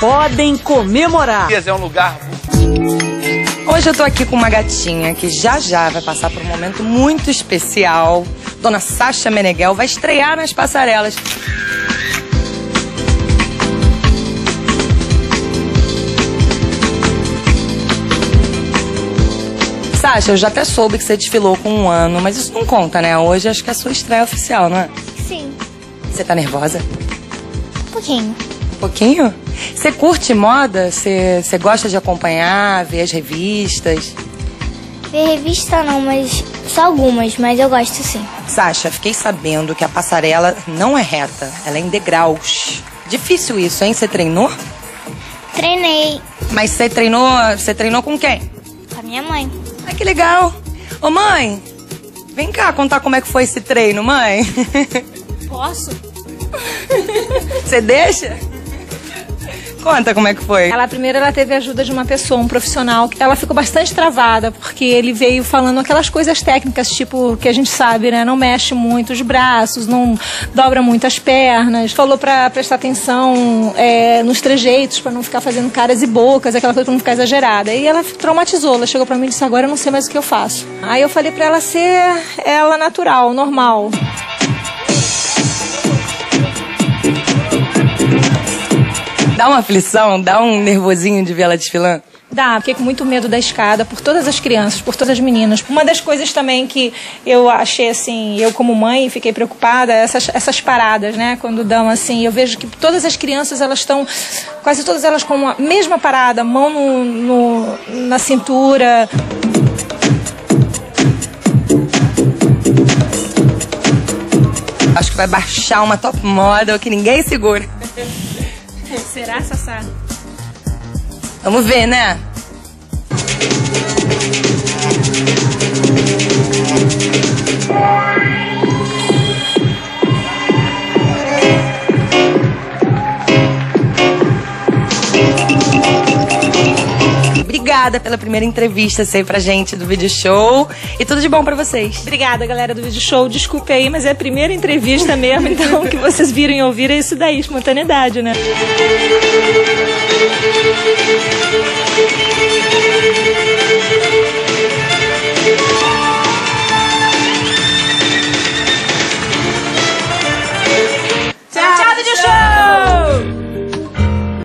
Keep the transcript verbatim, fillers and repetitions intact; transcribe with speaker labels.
Speaker 1: podem comemorar.
Speaker 2: É um lugar...
Speaker 3: Hoje eu tô aqui com uma gatinha que já já vai passar por um momento muito especial. Dona Sasha Meneghel vai estrear nas passarelas. Sasha, eu já até soube que você desfilou com um ano, mas isso não conta, né? Hoje acho que é a sua estreia oficial, não é?
Speaker 4: Sim.
Speaker 3: Você tá nervosa?
Speaker 4: Um pouquinho.
Speaker 3: Um pouquinho? Você curte moda? Você, você gosta de acompanhar, ver as revistas?
Speaker 4: Ver revista não, mas só algumas, mas eu gosto sim.
Speaker 3: Sasha, fiquei sabendo que a passarela não é reta, ela é em degraus. Difícil isso, hein? Você treinou?
Speaker 4: Treinei
Speaker 3: Mas você treinou, você treinou com quem?
Speaker 4: com a minha mãe.
Speaker 3: Ah, que legal. Ô, mãe, vem cá contar como é que foi esse treino, mãe.
Speaker 5: Posso?
Speaker 3: Você deixa? Conta como é que foi.
Speaker 5: Ela primeiro ela teve a ajuda de uma pessoa, um profissional. Ela ficou bastante travada, porque ele veio falando aquelas coisas técnicas, tipo, que a gente sabe, né? Não mexe muito os braços, não dobra muito as pernas. Falou pra prestar atenção é, nos trejeitos, pra não ficar fazendo caras e bocas, aquela coisa pra não ficar exagerada. E ela traumatizou, ela chegou pra mim e disse, agora eu não sei mais o que eu faço. Aí eu falei pra ela ser ela natural, normal.
Speaker 3: Dá uma aflição, dá um nervosinho de ver ela desfilando?
Speaker 5: Dá, fiquei com muito medo da escada por todas as crianças, por todas as meninas. Uma das coisas também que eu achei assim, eu como mãe fiquei preocupada, essas, essas paradas, né? Quando dão assim, eu vejo que todas as crianças, elas estão, quase todas elas com a mesma parada, mão no, no, na cintura.
Speaker 3: Acho que vai baixar uma top model que ninguém segura.
Speaker 5: Será, Sassá?
Speaker 3: Vamos ver, né? Obrigada pela primeira entrevista aí pra gente do Vídeo Show. E tudo de bom pra vocês.
Speaker 5: Obrigada, galera do Vídeo Show. Desculpe aí, mas é a primeira entrevista mesmo, então o que vocês viram e ouviram é isso daí, espontaneidade, né?